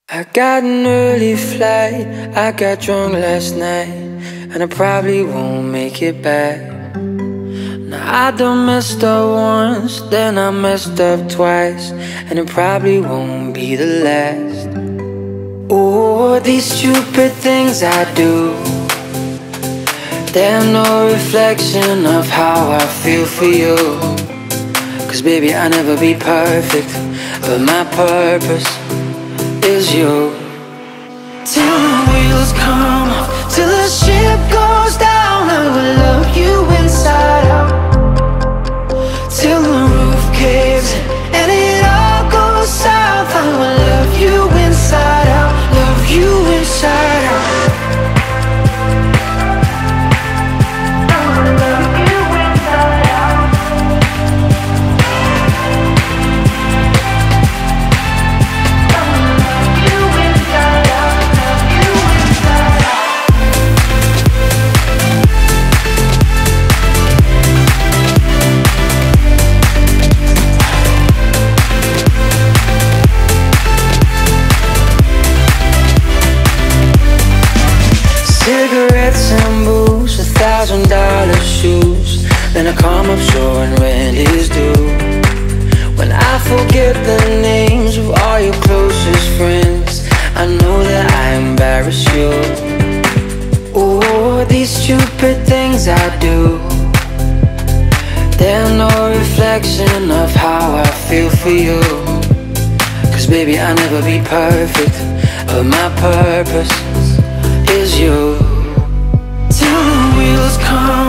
I got an early flight, I got drunk last night, and I probably won't make it back. Now I done messed up once, then I messed up twice, and it probably won't be the last. Oh, these stupid things I do, they're no reflection of how I feel for you. Cause baby, I'll never be perfect, but my purpose is you. Till the wheels come off, till the ship goes down, I will love you inside out. Till the roof caves in and it all goes south, I will love you inside out, love you inside out. Cigarettes and booze, $1,000 shoes, then I come up short and rent is due. When I forget the names of all your closest friends, I know that I embarrass you. Oh, these stupid things I do, they're no reflection of how I feel for you. Cause baby, I'll never be perfect, but my purpose is you. Till the wheels come